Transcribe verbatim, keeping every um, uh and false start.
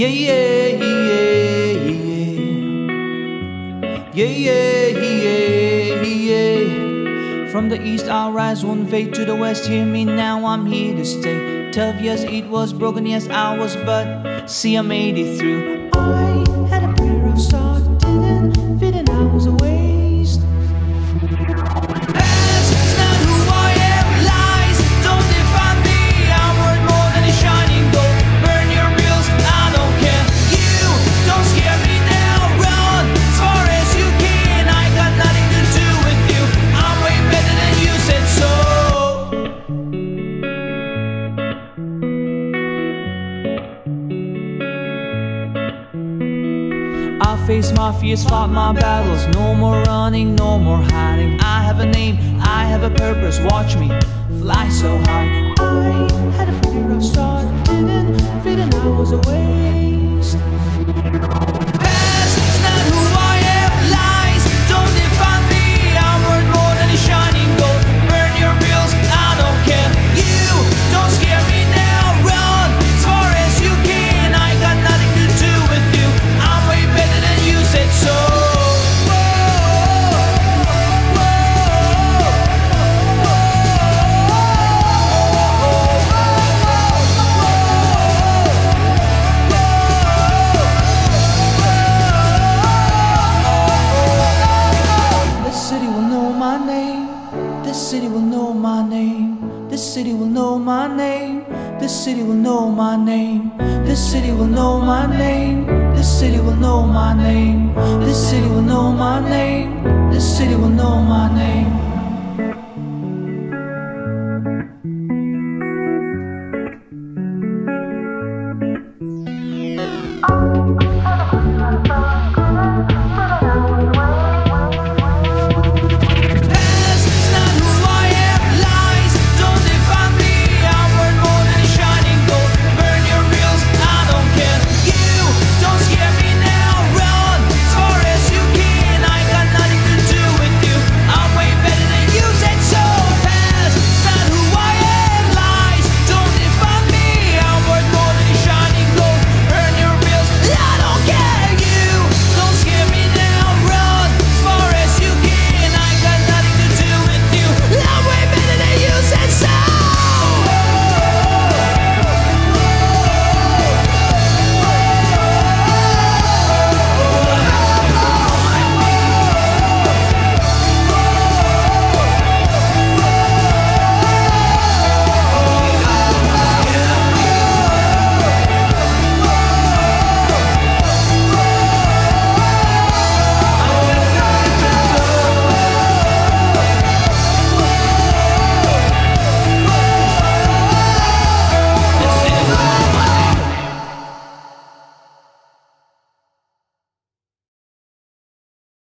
Yeah, yeah, yeah, yeah. Yeah, yeah, yeah, yeah. From the east I'll rise one fade to the west. Hear me now, I'm here to stay. Twelve years it was broken, yes I was, but see I made it through. I had a pair of stars, didn't fit and I was a waste. Past, not who I am, lies don't define me. I'm worth more than a shining gold. Burn your bills, I don't care. You don't scare me now, run as far as you can. I got nothing to do with you. I'm way better than you said so. I face my fears, fought my battles. No more running, no more hiding. I have a name, I have a purpose. Watch me fly so high. I had a pair of stars, didn't fit and I was a waste. Past is not who I am, lies don't define me. I'm worth more than a shining gold. Burn your bills, I don't care. You don't scare me now, run as far as you can. I got nothing to do with you. I'm way better than you said so. This city will know my name. This city will know my name. This city will know my name. This city will know my name. This city will know my name. This city will know my name. This city will know my name.